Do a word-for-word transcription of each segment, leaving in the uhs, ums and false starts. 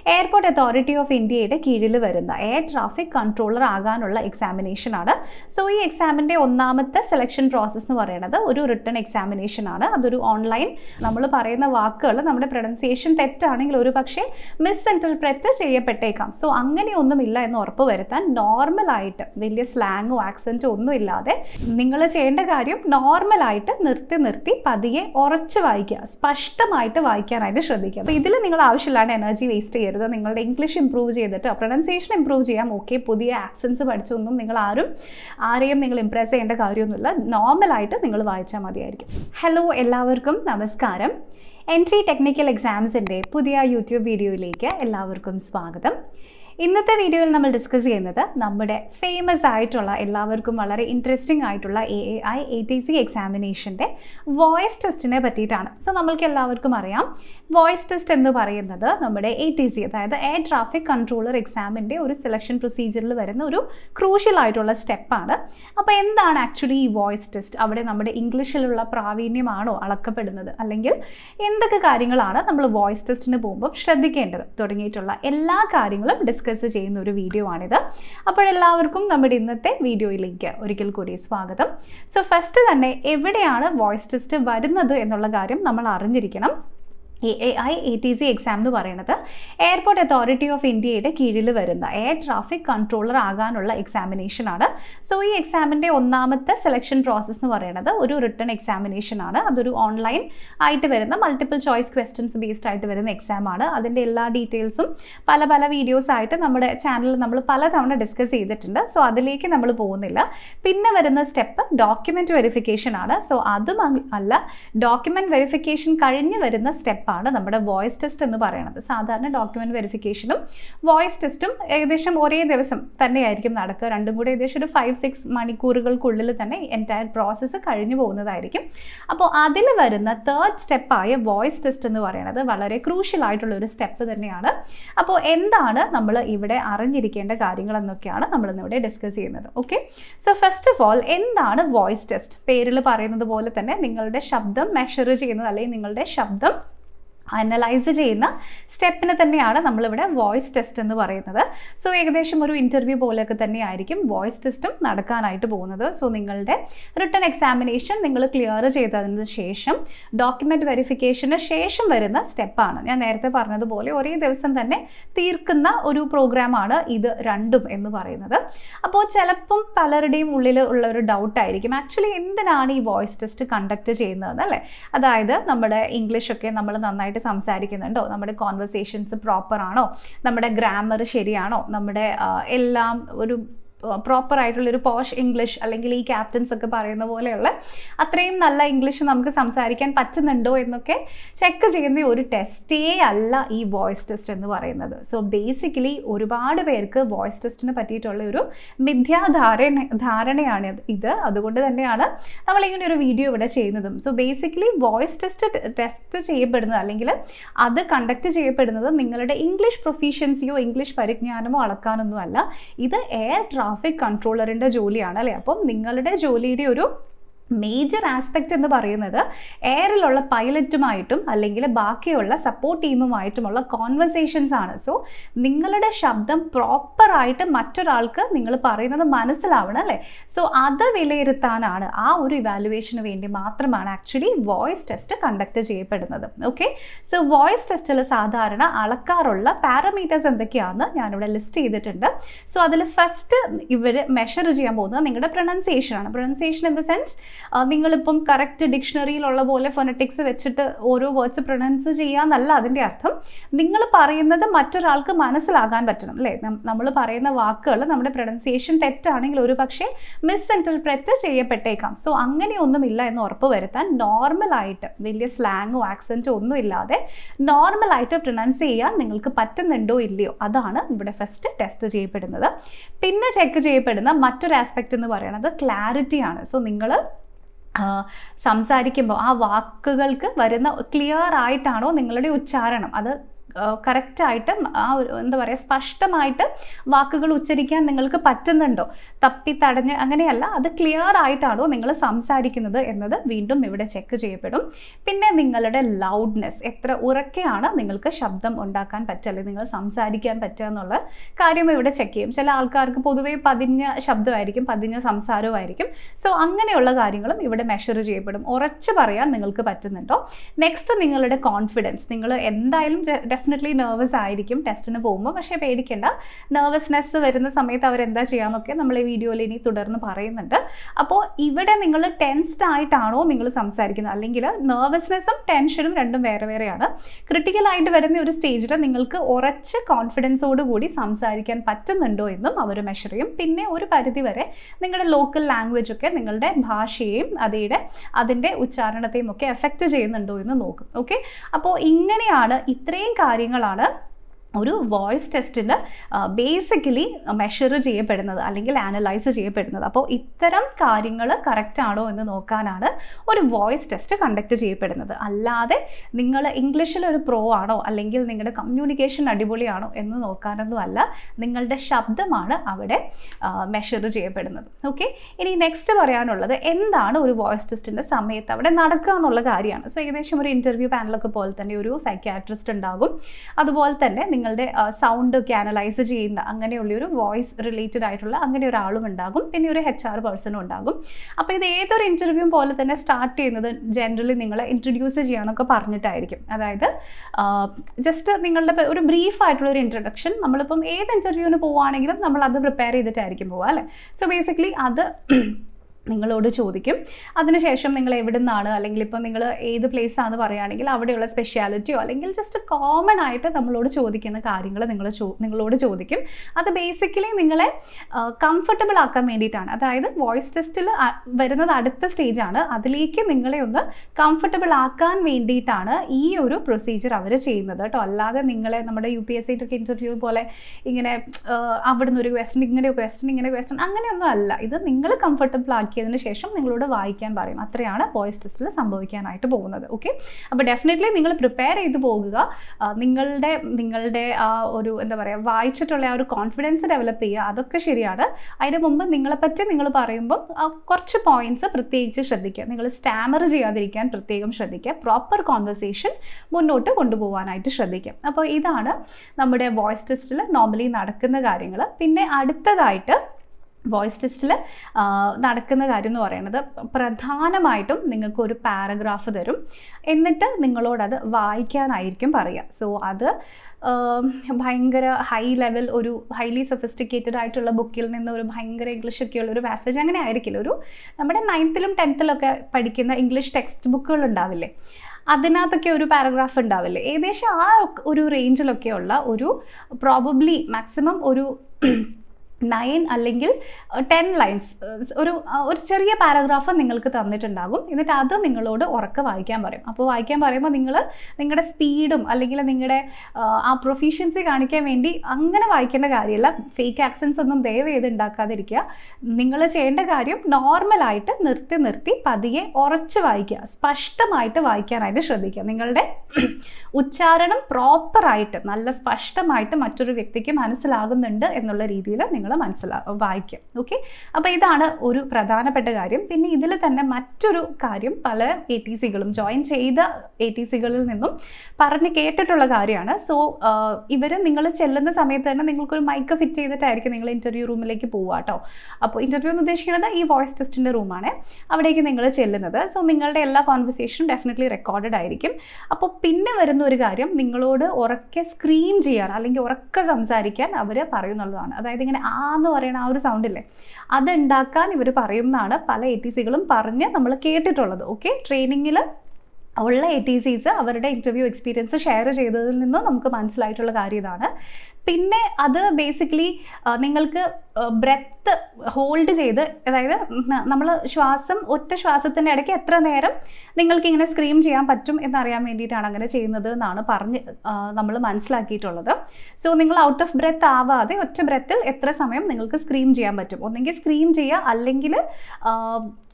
Airport authority of ഇന്ത്യയുടെ കീഴിൽ വരുന്ന എയർ ട്രാഫിക് കൺട്രോളർ ആകാനുള്ള എക്സാമിനേഷൻ ആണ്. സോ ഈ എക്സാമിൻ്റെ ഒന്നാമത്തെ സെലക്ഷൻ പ്രോസസ്സ് എന്ന് പറയുന്നത് ഒരു റിട്ടൺ എക്സാമിനേഷൻ ആണ്. അതൊരു ഓൺലൈൻ, നമ്മൾ പറയുന്ന വാക്കുകൾ നമ്മുടെ പ്രൊനൗൺസിയേഷൻ തെറ്റാണെങ്കിൽ ഒരു പക്ഷേ മിസ് ഇൻ്റർപ്രറ്റ് ചെയ്യപ്പെട്ടേക്കാം. സോ അങ്ങനെയൊന്നുമില്ല എന്ന് ഉറപ്പ് വരുത്താൻ നോർമലായിട്ട് വലിയ സ്ലാങ്ങോ ആക്സെൻറ്റോ ഒന്നും ഇല്ലാതെ നിങ്ങൾ ചെയ്യേണ്ട കാര്യം നോർമലായിട്ട് നിർത്തി നിർത്തി പതിയെ ഉറച്ച് വായിക്കുക, സ്പഷ്ടമായിട്ട് വായിക്കാനായിട്ട് ശ്രദ്ധിക്കുക. അപ്പോൾ ഇതിൽ നിങ്ങൾ ആവശ്യമില്ലാണ്ട് എനർജി വേസ്റ്റ് ചെയ്യരുത്. നിങ്ങളുടെ ഇംഗ്ലീഷ് ഇംപ്രൂവ് ചെയ്തിട്ട് പ്രൊനൗൺസിയേഷൻ ഇംപ്രൂവ് ചെയ്യാം. ഓക്കെ, പുതിയ ആക്സൻസ് പഠിച്ചൊന്നും നിങ്ങൾ ആരും ആരെയും നിങ്ങൾ ഇംപ്രസ് ചെയ്യേണ്ട കാര്യമൊന്നുമില്ല. നോർമലായിട്ട് നിങ്ങൾ വായിച്ചാൽ മതിയായിരിക്കും. ഹലോ, എല്ലാവർക്കും നമസ്കാരം. എൻട്രി ടെക്നിക്കൽ എക്സാംസിൻ്റെ പുതിയ യൂട്യൂബ് വീഡിയോയിലേക്ക് എല്ലാവർക്കും സ്വാഗതം. ഇന്നത്തെ വീഡിയോയിൽ നമ്മൾ ഡിസ്കസ് ചെയ്യുന്നത് നമ്മുടെ ഫേമസ് ആയിട്ടുള്ള എല്ലാവർക്കും വളരെ ഇൻട്രസ്റ്റിംഗ് ആയിട്ടുള്ള A A I A T C എക്സാമിനേഷൻ്റെ വോയിസ് ടെസ്റ്റിനെ പറ്റിയിട്ടാണ്. സോ നമ്മൾക്ക് എല്ലാവർക്കും അറിയാം, വോയിസ് ടെസ്റ്റ് എന്ന് പറയുന്നത് നമ്മുടെ എ ടി സി, അതായത് എയർ ട്രാഫിക് കൺട്രോളർ എക്സാമിൻ്റെ ഒരു സെലക്ഷൻ പ്രൊസീജിയറിൽ വരുന്ന ഒരു ക്രൂഷ്യൽ ആയിട്ടുള്ള സ്റ്റെപ്പാണ്. അപ്പോൾ എന്താണ് ആക്ച്വലി ഈ വോയിസ് ടെസ്റ്റ്? അവിടെ നമ്മുടെ ഇംഗ്ലീഷിലുള്ള പ്രാവീണ്യമാണോ അളക്കപ്പെടുന്നത്, അല്ലെങ്കിൽ എന്തൊക്കെ കാര്യങ്ങളാണ് നമ്മൾ വോയിസ് ടെസ്റ്റിന് പോകുമ്പോൾ ശ്രദ്ധിക്കേണ്ടത് തുടങ്ങിയിട്ടുള്ള എല്ലാ കാര്യങ്ങളും ഡിസ്കസ് ഡിസ്കസ് ചെയ്യുന്ന ഒരു വീഡിയോ ആണിത്. അപ്പോൾ എല്ലാവർക്കും നമ്മുടെ ഇന്നത്തെ വീഡിയോയിലേക്ക് ഒരിക്കൽ കൂടി സ്വാഗതം. സോ ഫസ്റ്റ് തന്നെ എവിടെയാണ് വോയിസ് ടെസ്റ്റ് വരുന്നത് എന്നുള്ള കാര്യം നമ്മൾ അറിഞ്ഞിരിക്കണം. A A I A T C exam എന്ന് പറയുന്നത് എയർപോർട്ട് അതോറിറ്റി ഓഫ് ഇന്ത്യയുടെ കീഴിൽ വരുന്ന എയർ ട്രാഫിക് കൺട്രോളർ ആകാനുള്ള എക്സാമിനേഷൻ ആണ്. സോ ഈ എക്സാമിൻ്റെ ഒന്നാമത്തെ സെലക്ഷൻ പ്രോസസ്സ് എന്ന് പറയുന്നത് ഒരു റിട്ടൺ എക്സാമിനേഷൻ ആണ്. അതൊരു ഓൺലൈൻ ആയിട്ട് വരുന്ന മൾട്ടിപ്പിൾ ചോയ്സ് ക്വസ്റ്റ്യൻസ് ബേസ്ഡ് ആയിട്ട് വരുന്ന എക്സാം ആണ്. അതിൻ്റെ എല്ലാ ഡീറ്റെയിൽസും പല പല വീഡിയോസ് ആയിട്ട് നമ്മുടെ ചാനലിൽ നമ്മൾ പലതവണ ഡിസ്കസ് ചെയ്തിട്ടുണ്ട്. സോ അതിലേക്ക് നമ്മൾ പോകുന്നില്ല. പിന്നെ വരുന്ന സ്റ്റെപ്പ് ഡോക്യുമെൻറ്റ് വെരിഫിക്കേഷൻ ആണ്. സോ അതും അല്ല, ഡോക്യുമെൻറ്റ് വെരിഫിക്കേഷൻ കഴിഞ്ഞ് വരുന്ന സ്റ്റെപ്പ് ആണ് നമ്മുടെ വോയിസ് ടെസ്റ്റ് എന്ന് പറയുന്നത്. സാധാരണ ഡോക്യുമെന്റ് വെരിഫിക്കേഷനും വോയിസ് ടെസ്റ്റും ഏകദേശം ഒരേ ദിവസം തന്നെയായിരിക്കും നടക്കുക. രണ്ടും കൂടെ ഏകദേശം ഒരു ഫൈവ് സിക്സ് മണിക്കൂറുകൾക്കുള്ളിൽ തന്നെ എൻറ്റയർ പ്രോസസ്സ് കഴിഞ്ഞു പോകുന്നതായിരിക്കും. അപ്പോൾ അതിൽ വരുന്ന തേർഡ് സ്റ്റെപ്പായ വോയിസ് ടെസ്റ്റ് എന്ന് പറയുന്നത് വളരെ ക്രൂഷ്യൽ ആയിട്ടുള്ള ഒരു സ്റ്റെപ്പ് തന്നെയാണ്. അപ്പോൾ എന്താണ് നമ്മൾ ഇവിടെ അറിഞ്ഞിരിക്കേണ്ട കാര്യങ്ങൾ എന്നൊക്കെയാണ് നമ്മൾ ഇന്നിവിടെ ഡിസ്കസ് ചെയ്യുന്നത്. Okay, so first of all എന്താണ് വോയിസ് ടെസ്റ്റ്? പേരിൽ പറയുന്നത് പോലെ തന്നെ നിങ്ങളുടെ ശബ്ദം മെഷർ ചെയ്യുന്നത്, അല്ലെങ്കിൽ നിങ്ങളുടെ ശബ്ദം അനലൈസ് ചെയ്യുന്ന സ്റ്റെപ്പിന് തന്നെയാണ് നമ്മളിവിടെ വോയിസ് ടെസ്റ്റ് എന്ന് പറയുന്നത്. സോ ഏകദേശം ഒരു ഇൻ്റർവ്യൂ പോലെയൊക്കെ തന്നെയായിരിക്കും വോയിസ് ടെസ്റ്റും നടക്കാനായിട്ട് പോകുന്നത്. സോ നിങ്ങളുടെ റിട്ടൺ എക്സാമിനേഷൻ നിങ്ങൾ ക്ലിയർ ചെയ്തതിന് ശേഷം ഡോക്യുമെൻറ്റ് വെരിഫിക്കേഷന് ശേഷം വരുന്ന സ്റ്റെപ്പാണ്. ഞാൻ നേരത്തെ പറഞ്ഞതുപോലെ ഒരേ ദിവസം തന്നെ തീർക്കുന്ന ഒരു പ്രോഗ്രാമാണ് ഇത് രണ്ടും എന്ന് പറയുന്നത്. അപ്പോൾ ചിലപ്പം പലരുടെയും ഉള്ളിൽ ഉള്ള ഒരു ഡൗട്ടായിരിക്കും, ആക്ച്വലി എന്തിനാണ് ഈ വോയിസ് ടെസ്റ്റ് കണ്ടക്ട് ചെയ്യുന്നത് അല്ലേ? അതായത് നമ്മുടെ ഇംഗ്ലീഷൊക്കെ നമ്മൾ നന്നായിട്ട് സംസാരിക്കുന്നുണ്ടോ, നമ്മുടെ കോൺവെർസേഷൻസ് പ്രോപ്പർ ആണോ, നമ്മുടെ ഗ്രാമർ ശരിയാണോ, നമ്മുടെ എല്ലാം ഒരു പ്രോപ്പർ ആയിട്ടുള്ളൊരു പോഷ് ഇംഗ്ലീഷ്, അല്ലെങ്കിൽ ഈ ക്യാപ്റ്റൻസ് ഒക്കെ പറയുന്ന പോലെയുള്ള അത്രയും നല്ല ഇംഗ്ലീഷ് നമുക്ക് സംസാരിക്കാൻ പറ്റുന്നുണ്ടോ എന്നൊക്കെ ചെക്ക് ചെയ്യുന്ന ഒരു ടെസ്റ്റേ അല്ല ഈ വോയിസ് ടെസ്റ്റ് എന്ന് പറയുന്നത്. സോ ബേസിക്കലി ഒരുപാട് പേർക്ക് വോയിസ് ടെസ്റ്റിനെ പറ്റിയിട്ടുള്ള ഒരു മിഥ്യാധാരണ ധാരണയാണ് ഇത്. അതുകൊണ്ട് തന്നെയാണ് നമ്മളിങ്ങനെ ഒരു വീഡിയോ ഇവിടെ ചെയ്യുന്നതും. So basically voice test test ചെയ്യപ്പെടുന്നത്, അല്ലെങ്കിൽ അത് കണ്ടക്ട് ചെയ്യപ്പെടുന്നത് നിങ്ങളുടെ ഇംഗ്ലീഷ് പ്രൊഫീഷ്യൻസിയോ ഇംഗ്ലീഷ് പരിജ്ഞാനമോ അളക്കാനൊന്നുമല്ല. ഇത് എയർ ട്രാഫിക് കൺട്രോളറിൻ്റെ ജോലിയാണ് അല്ലേ? അപ്പം നിങ്ങളുടെ ജോലിയുടെ ഒരു മേജർ ആസ്പെക്റ്റ് എന്ന് പറയുന്നത് എയറിലുള്ള പൈലറ്റുമായിട്ടും അല്ലെങ്കിൽ ബാക്കിയുള്ള സപ്പോർട്ട് ടീമുമായിട്ടുമുള്ള കോൺവെർസേഷൻസ് ആണ്. സോ നിങ്ങളുടെ ശബ്ദം പ്രോപ്പറായിട്ട് മറ്റൊരാൾക്ക് നിങ്ങൾ പറയുന്നത് മനസ്സിലാവണം അല്ലേ? സോ അത് വിലയിരുത്താനാണ്, ആ ഒരു ഇവാലുവേഷന് വേണ്ടി മാത്രമാണ് ആക്ച്വലി വോയിസ് ടെസ്റ്റ് കണ്ടക്ട് ചെയ്യപ്പെടുന്നത്. ഓക്കെ, സോ വോയിസ് ടെസ്റ്റിൽ സാധാരണ അളക്കാറുള്ള പാരാമീറ്റേഴ്സ് എന്തൊക്കെയാണെന്ന് ഞാനിവിടെ ലിസ്റ്റ് ചെയ്തിട്ടുണ്ട്. സോ അതിൽ ഫസ്റ്റ് ഇവർ മെഷർ ചെയ്യാൻ പോകുന്നത് നിങ്ങളുടെ പ്രൊനൗൺസിയേഷൻ ആണ്. പ്രൊനൗൺസിയേഷൻ ഇൻ ദ സെൻസ് നിങ്ങളിപ്പം കറക്റ്റ് ഡിക്ഷണറിയിലുള്ള പോലെ ഫൊനറ്റിക്സ് വെച്ചിട്ട് ഓരോ വേർഡ്സ് പ്രൊനൗൺസ് ചെയ്യാന്നല്ല അതിൻ്റെ അർത്ഥം. നിങ്ങൾ പറയുന്നത് മറ്റൊരാൾക്ക് മനസ്സിലാകാൻ പറ്റണം അല്ലേ? നമ്മൾ പറയുന്ന വാക്കുകൾ നമ്മുടെ പ്രൊനൗൺസിയേഷൻ തെറ്റാണെങ്കിൽ ഒരു പക്ഷേ മിസ് ഇൻ്റർപ്രറ്റ് ചെയ്യപ്പെട്ടേക്കാം. സോ അങ്ങനെയൊന്നുമില്ല എന്ന് ഉറപ്പ് വരുത്താൻ നോർമലായിട്ട് വലിയ സ്ലാങ്ങോ ആക്സെൻറ്റോ ഒന്നും ഇല്ലാതെ നോർമലായിട്ട് പ്രൊനൗൺസ് ചെയ്യാൻ നിങ്ങൾക്ക് പറ്റുന്നുണ്ടോ ഇല്ലയോ, അതാണ് ഇവിടെ ഫസ്റ്റ് ടെസ്റ്റ് ചെയ്യപ്പെടുന്നത്. പിന്നെ ചെക്ക് ചെയ്യപ്പെടുന്ന മറ്റൊരു ആസ്പെക്റ്റ് എന്ന് പറയുന്നത് ക്ലാരിറ്റിയാണ്. സോ നിങ്ങൾ സംസാരിക്കുമ്പോൾ ആ വാക്കുകൾക്ക് വരുന്ന ക്ലിയർ ആയിട്ടാണോ നിങ്ങളുടെ ഉച്ചാരണം, അത് കറക്റ്റായിട്ട് ആ ഒരു എന്താ പറയുക സ്പഷ്ടമായിട്ട് വാക്കുകൾ ഉച്ചരിക്കാൻ നിങ്ങൾക്ക് പറ്റുന്നുണ്ടോ, തപ്പി തടഞ്ഞ് അങ്ങനെയല്ല, അത് ക്ലിയർ ആയിട്ടാണോ നിങ്ങൾ സംസാരിക്കുന്നത് എന്നത് വീണ്ടും ഇവിടെ ചെക്ക് ചെയ്യപ്പെടും. പിന്നെ നിങ്ങളുടെ ലൗഡ്നെസ്, എത്ര ഉറക്കെയാണ് നിങ്ങൾക്ക് ശബ്ദം ഉണ്ടാക്കാൻ പറ്റുക അല്ലെങ്കിൽ നിങ്ങൾ സംസാരിക്കാൻ പറ്റുക എന്നുള്ള കാര്യം ഇവിടെ ചെക്ക് ചെയ്യും. ചില ആൾക്കാർക്ക് പൊതുവേ പതിഞ്ഞ ശബ്ദമായിരിക്കും, പതിഞ്ഞ സംസാരമായിരിക്കും. സോ അങ്ങനെയുള്ള കാര്യങ്ങളും ഇവിടെ മെഷർ ചെയ്യപ്പെടും. ഉറച്ച് പറയാൻ നിങ്ങൾക്ക് പറ്റുന്നുണ്ടോ. നെക്സ്റ്റ് നിങ്ങളുടെ കോൺഫിഡൻസ്. നിങ്ങൾ എന്തായാലും ഡെഫിനറ്റ്ലി നെർവസ് ആയിരിക്കും ടെസ്റ്റിന് പോകുമ്പോൾ, പക്ഷേ പേടിക്കേണ്ട. നെർവസ്നെസ് വരുന്ന സമയത്ത് അവരെന്താ ചെയ്യാമെന്നൊക്കെ നമ്മൾ ഈ വീഡിയോയിൽ ഇനി തുടർന്ന് പറയുന്നുണ്ട്. അപ്പോൾ ഇവിടെ നിങ്ങൾ ടെൻസ്ഡ് ആയിട്ടാണോ നിങ്ങൾ സംസാരിക്കുന്നത്, അല്ലെങ്കിൽ നെർവസ്നെസ്സും ടെൻഷനും രണ്ടും വേറെ വേറെയാണ്. ക്രിട്ടിക്കലായിട്ട് വരുന്ന ഒരു സ്റ്റേജിൽ നിങ്ങൾക്ക് ഉറച്ച് കോൺഫിഡൻസോട് കൂടി സംസാരിക്കാൻ പറ്റുന്നുണ്ടോ എന്നും അവർ മെഷർ ചെയ്യും. പിന്നെ ഒരു പരിധി വരെ നിങ്ങളുടെ ലോക്കൽ ലാംഗ്വേജ് ഒക്കെ നിങ്ങളുടെ ഭാഷയെയും അതിയുടെ അതിൻ്റെ ഉച്ചാരണത്തെയും ഒക്കെ എഫക്റ്റ് ചെയ്യുന്നുണ്ടോ എന്ന് നോക്കും. ഓക്കെ, അപ്പോൾ ഇങ്ങനെയാണ്, ഇത്രയും കാര്യങ്ങളാണ് ഒരു വോയിസ് ടെസ്റ്റിൽ ബേസിക്കലി മെഷർ ചെയ്യപ്പെടുന്നത് അല്ലെങ്കിൽ ആനലൈസ് ചെയ്യപ്പെടുന്നത്. അപ്പോൾ ഇത്തരം കാര്യങ്ങൾ കറക്റ്റ് ആണോ എന്ന് നോക്കാനാണ് ഒരു വോയിസ് ടെസ്റ്റ് കണ്ടക്ട് ചെയ്യപ്പെടുന്നത്. അല്ലാതെ നിങ്ങൾ ഇംഗ്ലീഷിൽ ഒരു പ്രോ ആണോ അല്ലെങ്കിൽ നിങ്ങളുടെ കമ്മ്യൂണിക്കേഷൻ അടിപൊളിയാണോ എന്ന് നോക്കാനൊന്നും അല്ല, നിങ്ങളുടെ ശബ്ദമാണ് അവിടെ മെഷർ ചെയ്യപ്പെടുന്നത്. ഓക്കെ, ഇനി നെക്സ്റ്റ് പറയാനുള്ളത് എന്താണ് ഒരു വോയിസ് ടെസ്റ്റിൻ്റെ സമയത്ത് അവിടെ നടക്കുക എന്നുള്ള കാര്യമാണ്. സോ ഏകദേശം ഒരു ഇൻ്റർവ്യൂ പാനലൊക്കെ പോലെ തന്നെ ഒരു സൈക്യാട്രിസ്റ്റ് ഉണ്ടാകും. അതുപോലെ തന്നെ നിങ്ങളുടെ സൗണ്ട് ഒക്കെ അനലൈസ് ചെയ്യുന്ന അങ്ങനെയുള്ളൊരു വോയിസ് റിലേറ്റഡ് ആയിട്ടുള്ള അങ്ങനെ ഒരാളും ഉണ്ടാകും. പിന്നെ ഒരു എച്ച് ആർ പേഴ്സണും ഉണ്ടാകും. അപ്പോൾ ഇത് ഏതൊരു ഇൻ്റർവ്യൂ പോലെ തന്നെ സ്റ്റാർട്ട് ചെയ്യുന്നത് ജനറലി നിങ്ങളെ ഇൻട്രൊഡ്യൂസ് ചെയ്യാനൊക്കെ പറഞ്ഞിട്ടായിരിക്കും. അതായത് ജസ്റ്റ് നിങ്ങളുടെ ഒരു ബ്രീഫ് ആയിട്ടുള്ള ഒരു ഇൻട്രൊഡക്ഷൻ. നമ്മളിപ്പം ഏത് ഇൻ്റർവ്യൂവിന് പോവുകയാണെങ്കിലും നമ്മൾ അത് പ്രിപ്പയർ ചെയ്തിട്ടായിരിക്കും പോവുക അല്ലേ. സോ ബേസിക്കലി അത് നിങ്ങളോട് ചോദിക്കും. അതിനുശേഷം നിങ്ങൾ എവിടെ നിന്നാണ് അല്ലെങ്കിൽ ഇപ്പോൾ നിങ്ങൾ ഏത് പ്ലേസ് ആണെന്ന് പറയുകയാണെങ്കിൽ അവിടെയുള്ള സ്പെഷ്യാലിറ്റിയോ അല്ലെങ്കിൽ ജസ്റ്റ് കോമൺ ആയിട്ട് നമ്മളോട് ചോദിക്കുന്ന കാര്യങ്ങൾ നിങ്ങൾ ചോ നിങ്ങളോട് ചോദിക്കും. അത് ബേസിക്കലി നിങ്ങളെ കംഫർട്ടബിൾ ആക്കാൻ വേണ്ടിയിട്ടാണ്. അതായത് വോയിസ് ടെസ്റ്റിൽ വരുന്നത് അടുത്ത സ്റ്റേജാണ്. അതിലേക്ക് നിങ്ങളെ ഒന്ന് കംഫർട്ടബിൾ ആക്കാൻ വേണ്ടിയിട്ടാണ് ഈ ഒരു പ്രൊസീജിയർ അവർ ചെയ്യുന്നത് കേട്ടോ. അല്ലാതെ നിങ്ങളെ നമ്മുടെ യു പി എസ് സി ഒക്കെ ഇൻ്റർവ്യൂ പോലെ ഇങ്ങനെ അവിടെ നിന്ന് ഒരു ക്വസ്റ്റ്യൻ ഇങ്ങനെ ഒരു ക്വസ്റ്റ്യൻ ഇങ്ങനെ ക്വസ്റ്റ്യൻ അങ്ങനെയൊന്നും അല്ല. ഇത് നിങ്ങൾ കംഫർട്ടബിൾ ആക്കി ിന് ശേഷം നിങ്ങളോട് വായിക്കാൻ പറയും. അത്രയാണ് വോയിസ് ടെസ്റ്റിൽ സംഭവിക്കാനായിട്ട് പോകുന്നത്. ഓക്കെ, അപ്പോൾ ഡെഫിനറ്റ്ലി നിങ്ങൾ പ്രിപ്പയർ ചെയ്ത് പോകുക. നിങ്ങളുടെ നിങ്ങളുടെ ആ ഒരു എന്താ പറയുക വായിച്ചിട്ടുള്ള ആ ഒരു കോൺഫിഡൻസ് ഡെവലപ്പ് ചെയ്യുക, അതൊക്കെ ശരിയാണ്. അതിന് മുമ്പ് നിങ്ങളെപ്പറ്റി നിങ്ങൾ പറയുമ്പം കുറച്ച് പോയിന്റ്സ് പ്രത്യേകിച്ച് ശ്രദ്ധിക്കുക. നിങ്ങൾ സ്റ്റാമർ ചെയ്യാതിരിക്കാൻ പ്രത്യേകം ശ്രദ്ധിക്കുക. പ്രോപ്പർ കോൺവെർസേഷൻ മുന്നോട്ട് കൊണ്ടുപോകാനായിട്ട് ശ്രദ്ധിക്കുക. അപ്പോൾ ഇതാണ് നമ്മുടെ വോയിസ് ടെസ്റ്റിൽ നോർമലി നടക്കുന്ന കാര്യങ്ങൾ. പിന്നെ അടുത്തതായിട്ട് വോയിസ് ടെസ്റ്റിൽ നടക്കുന്ന കാര്യം എന്ന് പറയുന്നത് പ്രധാനമായിട്ടും നിങ്ങൾക്ക് ഒരു പാരഗ്രാഫ് തരും. എന്നിട്ട് നിങ്ങളോടത് വായിക്കാനായിരിക്കും പറയുക. സോ അത് ഭയങ്കര ഹൈ ലെവൽ ഒരു ഹൈലി സൊഫിസ്റ്റിക്കേറ്റഡ് ആയിട്ടുള്ള ബുക്കിൽ നിന്ന് ഒരു ഭയങ്കര ഇംഗ്ലീഷൊക്കെ ഉള്ള ഒരു പാസേജ് അങ്ങനെ ആയിരിക്കില്ല. ഒരു നമ്മുടെ നയൻത്തിലും ടെൻത്തിലൊക്കെ പഠിക്കുന്ന ഇംഗ്ലീഷ് ടെക്സ്റ്റ് ബുക്കുകൾ ഉണ്ടാവില്ലേ, അതിനകത്തൊക്കെ ഒരു പാരഗ്രാഫ് ഉണ്ടാവില്ലേ, ഏകദേശം ആ ഒരു റേഞ്ചിലൊക്കെയുള്ള ഒരു പ്രോബബ്ലി മാക്സിമം ഒരു നയൻ അല്ലെങ്കിൽ ടെൻ ലൈൻസ് ഒരു ഒരു ചെറിയ പാരഗ്രാഫ് നിങ്ങൾക്ക് തന്നിട്ടുണ്ടാകും. എന്നിട്ട് അത് നിങ്ങളോട് ഉറക്കെ വായിക്കാൻ പറയും. അപ്പോൾ വായിക്കാൻ പറയുമ്പോൾ നിങ്ങൾ നിങ്ങളുടെ സ്പീഡും അല്ലെങ്കിൽ നിങ്ങളുടെ ആ പ്രൊഫീഷ്യൻസി കാണിക്കാൻ വേണ്ടി അങ്ങനെ വായിക്കേണ്ട കാര്യമില്ല. ഫേക്ക് ആക്സൻസ് ഒന്നും ദയവ് ചെയ്ത് ഉണ്ടാക്കാതിരിക്കുക. നിങ്ങൾ ചെയ്യേണ്ട കാര്യം നോർമലായിട്ട് നിർത്തി നിർത്തി പതിയെ ഉറച്ച് വായിക്കുക, സ്പഷ്ടമായിട്ട് വായിക്കാനായിട്ട് ശ്രദ്ധിക്കുക. നിങ്ങളുടെ ഉച്ചാരണം പ്രോപ്പറായിട്ട് നല്ല സ്പഷ്ടമായിട്ട് മറ്റൊരു വ്യക്തിക്ക് മനസ്സിലാകുന്നുണ്ട് എന്നുള്ള രീതിയിൽ നിങ്ങൾ മനസ്സിലാ വായിക്കും. ഓക്കെ, അപ്പോൾ ഇതാണ് ഒരു പ്രധാനപ്പെട്ട കാര്യം. പിന്നെ ഇതിൽ തന്നെ മറ്റൊരു കാര്യം പല എ ടി സികളും ജോയിൻ ചെയ്ത എ ടി സികളിൽ നിന്നും പറഞ്ഞ് കേട്ടിട്ടുള്ള കാര്യമാണ്. സോ ഇവർ നിങ്ങൾ ചെല്ലുന്ന സമയത്ത് തന്നെ നിങ്ങൾക്കൊരു മൈക്ക് ഫിറ്റ് ചെയ്തിട്ടായിരിക്കും നിങ്ങൾ ഇൻ്റർവ്യൂ റൂമിലേക്ക് പോവുക കേട്ടോ. അപ്പോൾ ഇൻ്റർവ്യൂ എന്ന് ഉദ്ദേശിക്കുന്നത് ഈ വോയിസ് ടെസ്റ്റിൻ്റെ റൂമാണ്, അവിടേക്ക് നിങ്ങൾ ചെല്ലുന്നത്. സോ നിങ്ങളുടെ എല്ലാ കോൺവെർസേഷനും ഡെഫിനറ്റ്ലി റെക്കോർഡഡ് ആയിരിക്കും. അപ്പോൾ പിന്നെ വരുന്ന ഒരു കാര്യം, നിങ്ങളോട് ഉറക്കെ സ്ക്രീൻ ചെയ്യാൻ അല്ലെങ്കിൽ ഉറക്കെ സംസാരിക്കാൻ അവർ പറയുന്നുള്ളതാണ്. അതായത് ഇങ്ങനെ ആ എന്ന് പറയുന്ന ആ ഒരു സൗണ്ടില്ലേ, അതുണ്ടാക്കാൻ ഇവർ പറയുന്നതാണ് പല എ ടി സികളും പറഞ്ഞ് നമ്മൾ കേട്ടിട്ടുള്ളത്. ഓക്കെ, ട്രെയിനിങ്ങിൽ ഉള്ള എ ടി സീസ് അവരുടെ ഇൻ്റർവ്യൂ എക്സ്പീരിയൻസ് ഷെയർ ചെയ്തതിൽ നിന്നും നമുക്ക് മനസ്സിലായിട്ടുള്ള കാര്യം ഇതാണ്. പിന്നെ അത് ബേസിക്കലി നിങ്ങൾക്ക് ബ്രെത്ത് ഹോൾഡ് ചെയ്ത്, അതായത് നമ്മൾ ശ്വാസം ഒറ്റ ശ്വാസത്തിൻ്റെ ഇടയ്ക്ക് എത്ര നേരം നിങ്ങൾക്ക് ഇങ്ങനെ സ്ക്രീം ചെയ്യാൻ പറ്റും എന്നറിയാൻ വേണ്ടിയിട്ടാണ് അങ്ങനെ ചെയ്യുന്നത് എന്നാണ് പറഞ്ഞ് നമ്മൾ മനസ്സിലാക്കിയിട്ടുള്ളത്. സോ നിങ്ങൾ ഔട്ട് ഓഫ് ബ്രെത്ത് ആവാതെ ഒറ്റ ബ്രെത്തിൽ എത്ര സമയം നിങ്ങൾക്ക് സ്ക്രീം ചെയ്യാൻ പറ്റും, ഒന്നെങ്കിൽ സ്ക്രീം ചെയ്യുക അല്ലെങ്കിൽ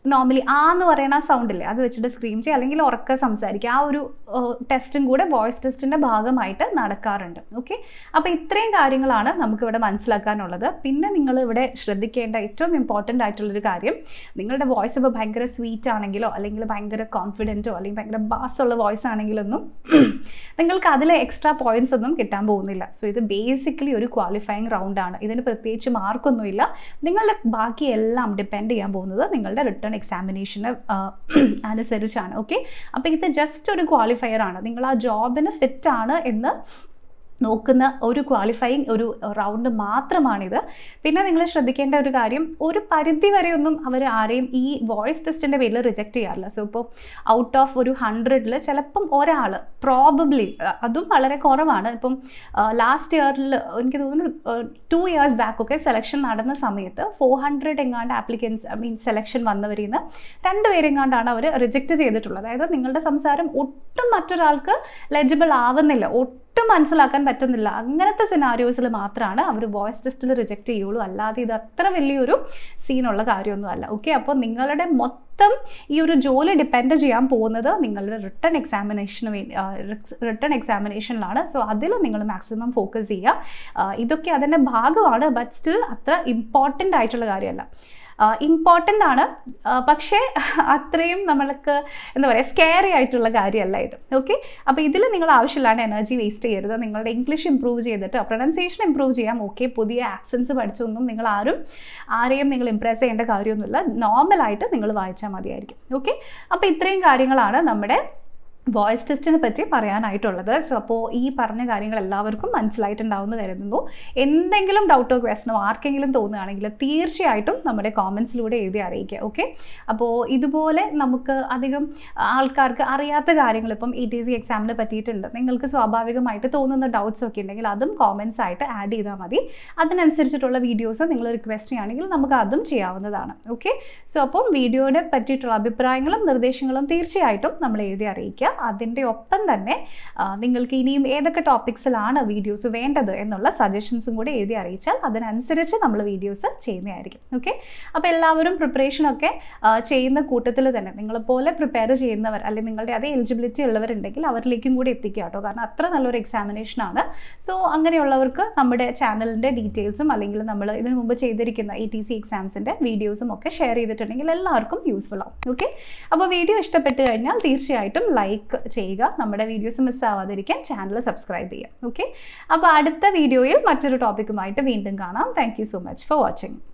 നോർമലി ആ എന്ന് പറയുന്ന സൗണ്ട് ഇല്ലേ അത് വെച്ചിട്ട് സ്ക്രീം ചെയ്യുക, അല്ലെങ്കിൽ ഉറക്കെ സംസാരിക്കുക. ആ ഒരു ടെസ്റ്റും കൂടെ വോയിസ് ടെസ്റ്റിൻ്റെ ഭാഗമായിട്ട് നടക്കാറുണ്ട്. ഓക്കെ, അപ്പോൾ ഇത്രയും കാര്യങ്ങളാണ് നമുക്കിവിടെ മനസ്സിലാക്കാനുള്ളത്. പിന്നെ നിങ്ങൾ ഇവിടെ ശ്രദ്ധിക്കേണ്ട ഏറ്റവും ഇമ്പോർട്ടൻ്റ് ആയിട്ടുള്ളൊരു കാര്യം, നിങ്ങളുടെ വോയിസ് ഇപ്പോൾ ഭയങ്കര സ്വീറ്റ് ആണെങ്കിലോ അല്ലെങ്കിൽ ഭയങ്കര കോൺഫിഡൻറ്റോ അല്ലെങ്കിൽ ഭയങ്കര ബാസുള്ള വോയിസ് ആണെങ്കിലൊന്നും നിങ്ങൾക്ക് അതിൽ എക്സ്ട്രാ പോയിന്റ്സ് ഒന്നും കിട്ടാൻ പോകുന്നില്ല. സോ ഇത് ബേസിക്കലി ഒരു ക്വാളിഫയിങ് റൗണ്ടാണ്. ഇതിന് പ്രത്യേകിച്ച് മാർക്കൊന്നുമില്ല. നിങ്ങളുടെ ബാക്കി എല്ലാം ഡിപ്പെൻഡ് ചെയ്യാൻ പോകുന്നത് നിങ്ങളുടെ റിട്ടേൺ എക്സാമിനേഷന് അനുസരിച്ചാണ്. ഓക്കെ, അപ്പോൾ ഇത് ജസ്റ്റ് ഒരു ക്വാളിഫയർ ആണ്. നിങ്ങൾ ആ ജോബിന് ഫിറ്റ് ആണ് എന്ന് നോക്കുന്ന ഒരു ക്വാളിഫയിങ് ഒരു റൗണ്ട് മാത്രമാണിത്. പിന്നെ നിങ്ങൾ ശ്രദ്ധിക്കേണ്ട ഒരു കാര്യം, ഒരു പരിധി വരെയൊന്നും അവർ ആരെയും ഈ വോയിസ് ടെസ്റ്റിൻ്റെ പേരിൽ റിജക്റ്റ് ചെയ്യാറില്ല. സോ ഇപ്പോൾ ഔട്ട് ഓഫ് ഒരു ഹൺഡ്രഡിൽ ചിലപ്പം ഒരാൾ പ്രോബബ്ലി, അതും വളരെ കുറവാണ്. ഇപ്പം ലാസ്റ്റ് ഇയറിൽ എനിക്ക് തോന്നുന്നു ടു ഇയേഴ്സ് ബാക്ക് ഒക്കെ സെലക്ഷൻ നടന്ന സമയത്ത് ഫോർ ഹൺഡ്രഡ് എങ്ങാണ്ട് ആപ്ലിക്കൻസ് ഐ മീൻ സെലക്ഷൻ വന്നവരിൽ നിന്ന് രണ്ടുപേരെങ്ങാണ്ടാണ് അവർ റിജക്റ്റ് ചെയ്തിട്ടുള്ളത്. അതായത് നിങ്ങളുടെ സംസാരം ഒട്ടും മറ്റൊരാൾക്ക് ലെജിബിൾ ആവുന്നില്ല, ഒട്ടും മനസ്സിലാക്കാൻ പറ്റുന്നില്ല, അങ്ങനത്തെ സിനാരിയോസിൽ മാത്രമാണ് അവർ വോയിസ് ടെസ്റ്റിൽ റിജക്റ്റ് ചെയ്യുള്ളൂ. അല്ലാതെ ഇത് അത്ര വലിയൊരു സീനുള്ള കാര്യമൊന്നും അല്ല. ഓക്കെ, അപ്പോൾ നിങ്ങളുടെ മൊത്തം ഈ ഒരു ജോലി ഡിപ്പെൻഡ് ചെയ്യാൻ പോകുന്നത് നിങ്ങളുടെ റിട്ടേൺ എക്സാമിനേഷന് വേണ്ടി റിട്ടേൺ എക്സാമിനേഷനിലാണ്. സോ അതിൽ നിങ്ങൾ മാക്സിമം ഫോക്കസ് ചെയ്യുക. ഇതൊക്കെ അതിൻ്റെ ഭാഗമാണ്, ബട്ട് സ്റ്റിൽ അത്ര ഇമ്പോർട്ടൻ്റ് ആയിട്ടുള്ള കാര്യമല്ല. ഇമ്പോർട്ടൻ്റ് ആണ്, പക്ഷേ അത്രയും നമ്മൾക്ക് എന്താ പറയുക സ്കെയറി ആയിട്ടുള്ള കാര്യമല്ല ഇത്. ഓക്കെ, അപ്പോൾ ഇതിൽ നിങ്ങൾ ആവശ്യമില്ലാണ്ട് എനർജി വേസ്റ്റ് ചെയ്യരുത്. നിങ്ങളുടെ ഇംഗ്ലീഷ് ഇമ്പ്രൂവ് ചെയ്തിട്ട് പ്രൊനൗൺസിയേഷൻ ഇമ്പ്രൂവ് ചെയ്യാം. ഓക്കെ, പുതിയ ആക്സൻസ് പഠിച്ചൊന്നും നിങ്ങൾ ആരും ആരെയും നിങ്ങൾ ഇംപ്രസ് ചെയ്യേണ്ട കാര്യമൊന്നുമില്ല. നോർമലായിട്ട് നിങ്ങൾ വായിച്ചാൽ മതിയായിരിക്കും. ഓക്കെ, അപ്പോൾ ഇത്രയും കാര്യങ്ങളാണ് നമ്മുടെ വോയിസ് ടെസ്റ്റിനെ പറ്റി പറയാനായിട്ടുള്ളത്. സോ അപ്പോൾ ഈ പറഞ്ഞ കാര്യങ്ങൾ എല്ലാവർക്കും മനസ്സിലായിട്ടുണ്ടാവുമെന്ന് കരുതുന്നു. എന്തെങ്കിലും ഡൗട്ടോ ക്വസ്റ്റനോ ആർക്കെങ്കിലും തോന്നുകയാണെങ്കിൽ തീർച്ചയായിട്ടും നമ്മുടെ കോമൻസിലൂടെ എഴുതി അറിയിക്കുക. ഓക്കെ, അപ്പോൾ ഇതുപോലെ നമുക്ക് അധികം ആൾക്കാർക്ക് അറിയാത്ത കാര്യങ്ങൾ ഇപ്പം ഇ ടി സി എക്സാമിനെ പറ്റിയിട്ടുണ്ട്, നിങ്ങൾക്ക് സ്വാഭാവികമായിട്ട് തോന്നുന്ന ഡൗട്ട്സ് ഒക്കെ ഉണ്ടെങ്കിൽ അതും കോമൻസ് ആയിട്ട് ആഡ് ചെയ്താൽ മതി. അതിനനുസരിച്ചിട്ടുള്ള വീഡിയോസ് നിങ്ങൾ റിക്വസ്റ്റ് ചെയ്യുകയാണെങ്കിൽ നമുക്ക് അതും ചെയ്യാവുന്നതാണ്. ഓക്കെ, സോ അപ്പം വീഡിയോയെ പറ്റിയിട്ടുള്ള അഭിപ്രായങ്ങളും നിർദ്ദേശങ്ങളും തീർച്ചയായിട്ടും നമ്മൾ എഴുതി അറിയിക്കുക. അതിൻ്റെ ഒപ്പം തന്നെ നിങ്ങൾക്ക് ഇനിയും ഏതൊക്കെ ടോപ്പിക്സിലാണ് വീഡിയോസ് വേണ്ടത് എന്നുള്ള സജഷൻസും കൂടി എഴുതി അറിയിച്ചാൽ അതിനനുസരിച്ച് നമ്മൾ വീഡിയോസ് ചെയ്യുന്നതായിരിക്കും. ഓക്കെ, അപ്പോൾ എല്ലാവരും പ്രിപ്പറേഷനൊക്കെ ചെയ്യുന്ന കൂട്ടത്തിൽ തന്നെ നിങ്ങളെപ്പോലെ പ്രിപ്പയർ ചെയ്യുന്നവർ അല്ലെങ്കിൽ നിങ്ങളുടെ അതേ എലിജിബിലിറ്റി ഉള്ളവരുണ്ടെങ്കിൽ അവരിലേക്കും കൂടി എത്തിക്കുക കേട്ടോ, കാരണം അത്ര നല്ലൊരു എക്സാമിനേഷനാണ്. സോ അങ്ങനെയുള്ളവർക്ക് നമ്മുടെ ചാനലിൻ്റെ ഡീറ്റെയിൽസും അല്ലെങ്കിൽ നമ്മൾ ഇതിനു മുമ്പ് ചെയ്തിരിക്കുന്ന ഇ ടി സി എക്സാംസിൻ്റെ വീഡിയോസും ഒക്കെ ഷെയർ ചെയ്തിട്ടുണ്ടെങ്കിൽ എല്ലാവർക്കും യൂസ്ഫുൾ ആവും. ഓക്കെ, അപ്പോൾ വീഡിയോ ഇഷ്ടപ്പെട്ട് കഴിഞ്ഞാൽ തീർച്ചയായിട്ടും ലൈക്ക് ചെയ്യുക. നമ്മുടെ വീഡിയോസ് മിസ്സാവാതിരിക്കാൻ ചാനൽ സബ്സ്ക്രൈബ് ചെയ്യുക. ഓക്കെ, അപ്പോൾ അടുത്ത വീഡിയോയിൽ മറ്റൊരു ടോപ്പിക്കുമായിട്ട് വീണ്ടും കാണാം. Thank you so much for watching.